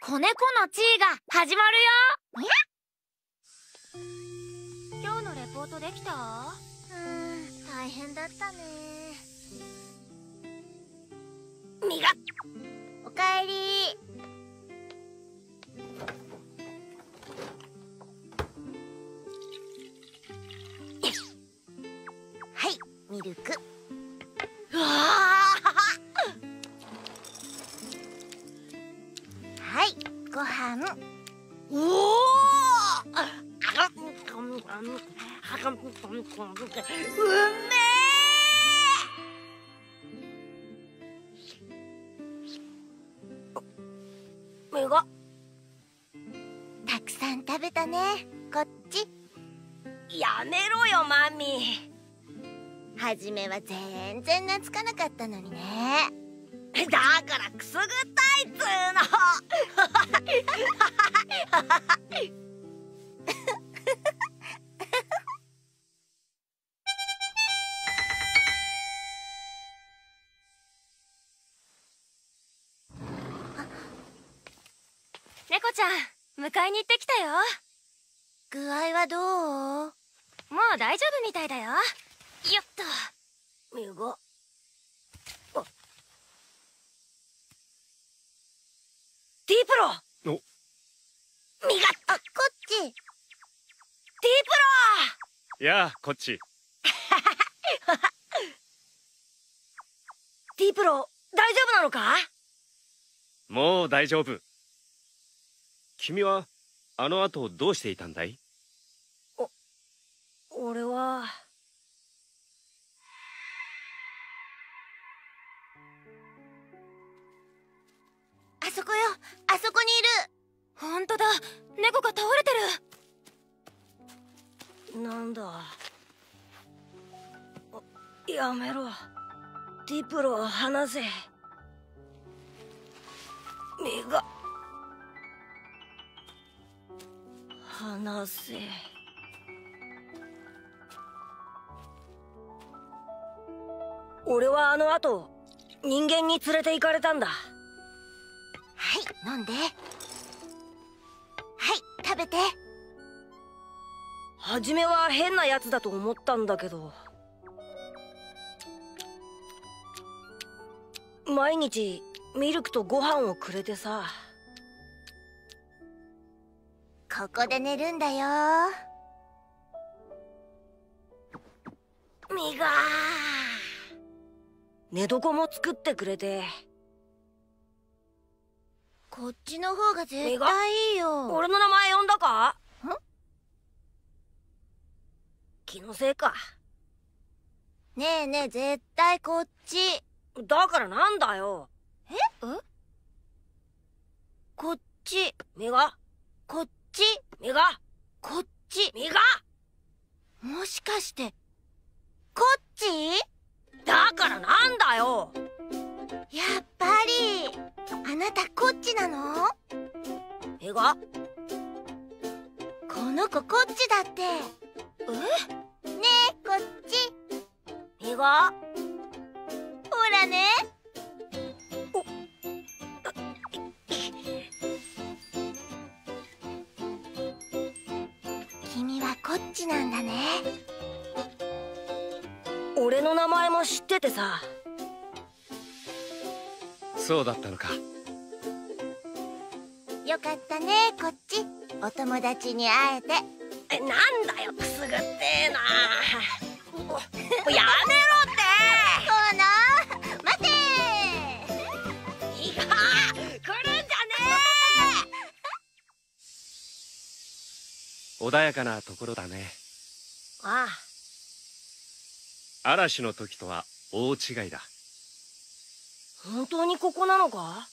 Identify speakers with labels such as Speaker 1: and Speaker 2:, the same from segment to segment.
Speaker 1: 子猫の地位が始まるよ。今日のレポートできた？
Speaker 2: 大変だったね。
Speaker 1: みが
Speaker 2: おかえり。はい、ミルク。
Speaker 1: うわ
Speaker 2: はい、ご飯。
Speaker 1: おおうめえ。みが
Speaker 2: たくさん食べたね。こっち。
Speaker 1: やめろよマミ
Speaker 2: はじめは全然懐かなかったのにね。
Speaker 1: ー。だからくすぐったいっつーの。猫ちゃん、迎えに行ってきたよ。
Speaker 2: 具合はどう？
Speaker 1: もう大丈夫みたいだよ。よっと。みが。ディープロ。みが。
Speaker 2: こっち。
Speaker 1: ディープ
Speaker 3: やあ、こっち。
Speaker 1: ロ。ディープロ、大丈夫なのか？
Speaker 3: もう大丈夫。君はあの後どうしていたんだい？
Speaker 1: 俺は。
Speaker 2: あそこよ。あそこにいる。
Speaker 1: ほんとだ、猫が倒れてる。なんだ。やめろ。ディプロ、離せ。目が。離せ。俺はあの後、人間に連れて行かれたんだ。
Speaker 2: はい、飲んで。はい、食べて。
Speaker 1: 初めは変なやつだと思ったんだけど、毎日ミルクとご飯をくれてさ。
Speaker 2: ここで寝るんだよ。
Speaker 1: みがー。寝床も作ってくれて。
Speaker 2: こっちの方が絶対いいよ。
Speaker 1: 俺の名前呼んだか？
Speaker 2: ん？
Speaker 1: 気のせいか。
Speaker 2: ねえねえ、絶対こっち。
Speaker 1: だからなんだよ。
Speaker 2: え？こっち。
Speaker 1: みが。
Speaker 2: こっち。
Speaker 1: みが。
Speaker 2: こっち。
Speaker 1: みが。
Speaker 2: もしかして、こっち？
Speaker 1: だからなんだよ。
Speaker 2: やっぱり、あなたこっちなの？
Speaker 1: みが。
Speaker 2: この子こっちだって。ねえ、こっち。
Speaker 1: みが。
Speaker 2: ほらね。君はこっちなんだね。
Speaker 1: 俺の名前も知っててさ。
Speaker 3: そうだったのか。
Speaker 2: よかったね、こっち。お友達に会えて。
Speaker 1: なんだよ、くすぐってえな。やめろって。
Speaker 2: この待て
Speaker 1: いいか、来るんじゃねえ。
Speaker 3: 穏やかなところだね。
Speaker 1: ああ。
Speaker 3: 嵐の時とは大違いだ。
Speaker 1: 本当にここなのか？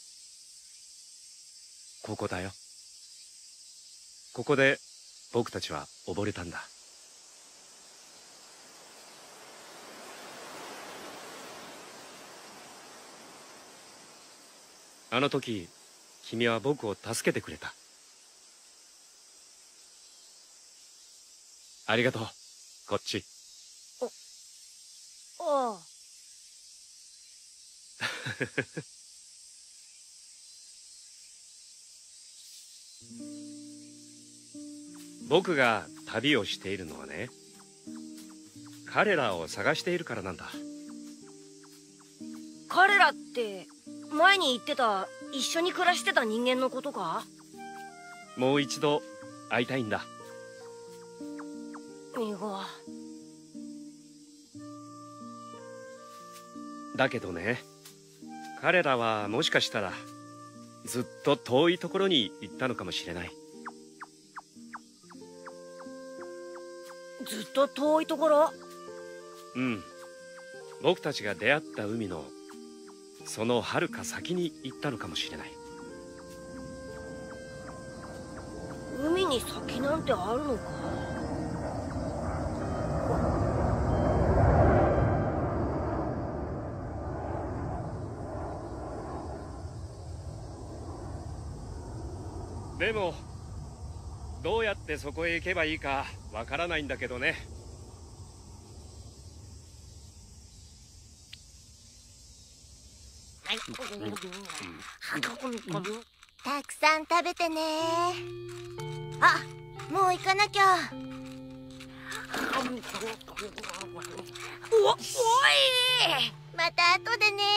Speaker 3: ここだよ。ここで僕たちは溺れたんだ。あの時君は僕を助けてくれた。ありがとう、こっち。
Speaker 1: ああ。
Speaker 3: 僕が旅をしているのはね、彼らを探しているからなんだ。
Speaker 1: 彼らって前に言ってた一緒に暮らしてた人間のことか？
Speaker 3: もう一度会いたいんだ。
Speaker 1: ミゴ。
Speaker 3: だけどね、彼らはもしかしたらずっと遠いところに行ったのかもしれない。
Speaker 1: ずっと遠いところ？
Speaker 3: うん。僕たちが出会った海のその遥か先に行ったのかもしれない。
Speaker 1: 海に先なんてあるのか？
Speaker 3: でもどうやってそこへ行けばいいかわからないんだけどね。
Speaker 2: たくさん食べてね。あ、もう行かなきゃ。
Speaker 1: おい！
Speaker 2: また後でね。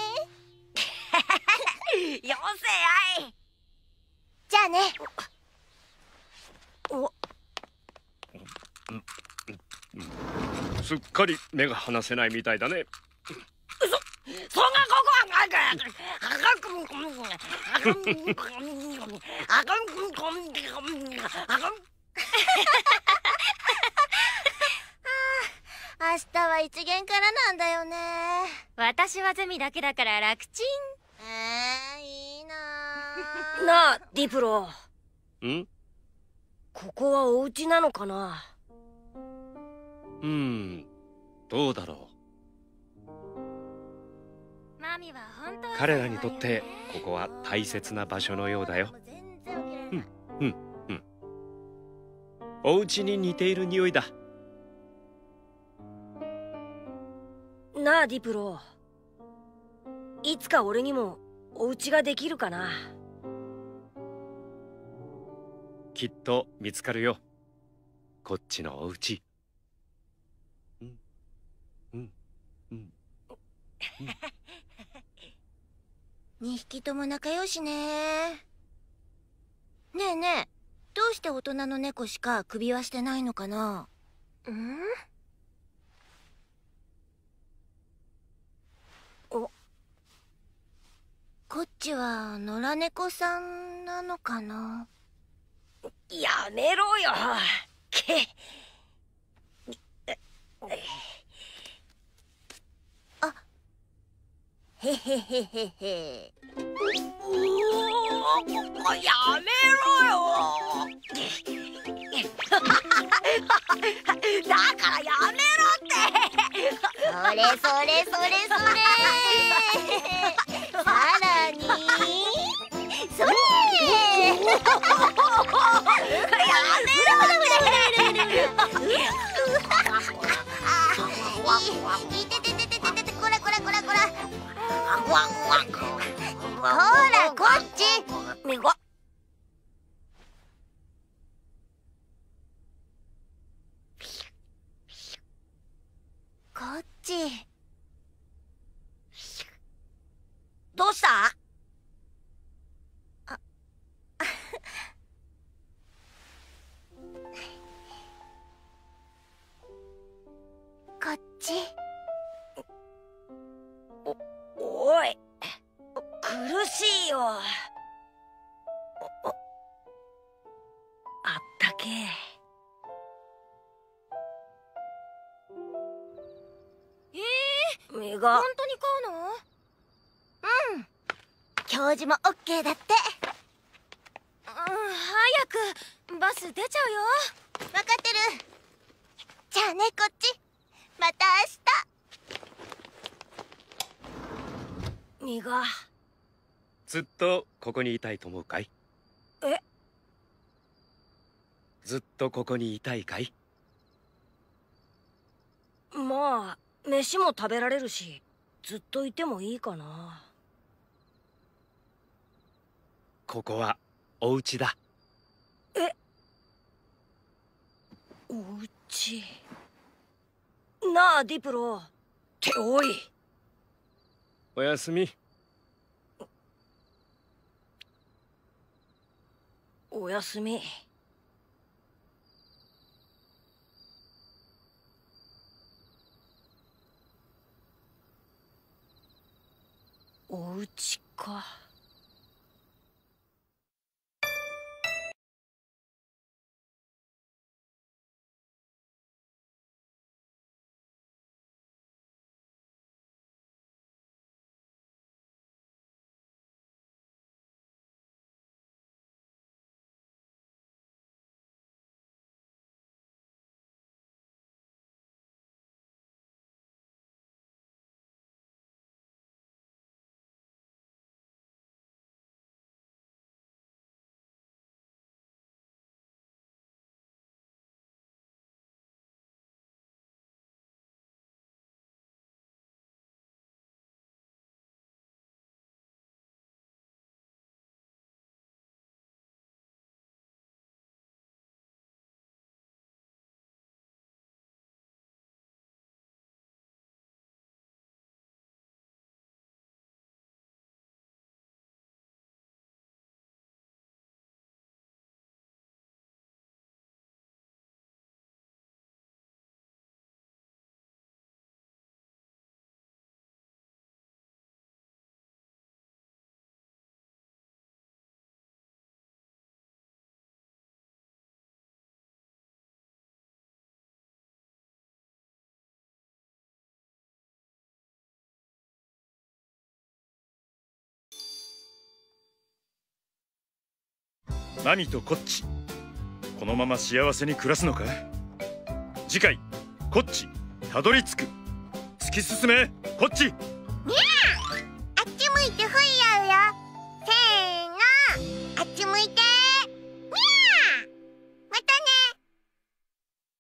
Speaker 1: よせやい！
Speaker 2: じゃあね。
Speaker 3: すっかり目が離せないみたいだね。
Speaker 1: そんなここは
Speaker 2: 明日は一限からなんだよね。
Speaker 4: 私はゼミだけだから楽ちん。
Speaker 2: いいな
Speaker 1: なあ、ディプロ。
Speaker 3: ん？
Speaker 1: ここはお家なのかな？
Speaker 3: どうだろう。
Speaker 4: マミは本当は
Speaker 3: 彼らにとってここは大切な場所のようだよ。お家に似ている匂いだ。
Speaker 1: なあ、ディプロ。いつか俺にもお家ができるかな？
Speaker 3: きっと見つかるよ、こっちのお家。
Speaker 2: 2匹とも仲良しね。ねえねえ、どうして大人の猫しか首輪してないのかな？こっちは野良猫さんなのかな？
Speaker 1: やめろよ。
Speaker 2: あ、へへへへへ。
Speaker 1: やめろよ。だからやめろって。
Speaker 2: それそれそれそれ。さらにそれ。
Speaker 1: やめろって。
Speaker 2: いてててててて、こらこらこらこら。ほらこっち。
Speaker 1: みご。
Speaker 2: こっち。
Speaker 1: どうした？
Speaker 2: こっち。
Speaker 1: おい、苦しいよ。あったけえ。目が。
Speaker 4: 本当に買うの？
Speaker 2: 教授もオッケーだって。
Speaker 4: 早くバス出ちゃうよ。
Speaker 2: 分かってる。じゃあね、こっち。また
Speaker 1: みが。
Speaker 3: ずっとここにいたいと思うかい？
Speaker 1: え？
Speaker 3: ずっとここにいたいかい？
Speaker 1: まあ、飯も食べられるし、ずっといてもいいかな。
Speaker 3: ここはお家だ。
Speaker 1: お家。なあディプロ。っておい。
Speaker 3: おやすみ。
Speaker 1: おやすみ。お家か。
Speaker 5: ナミとコッチ、このまま幸せに暮らすのか。次回コッチたどり着く。突き進めコッチ。
Speaker 2: あっち向いてほい。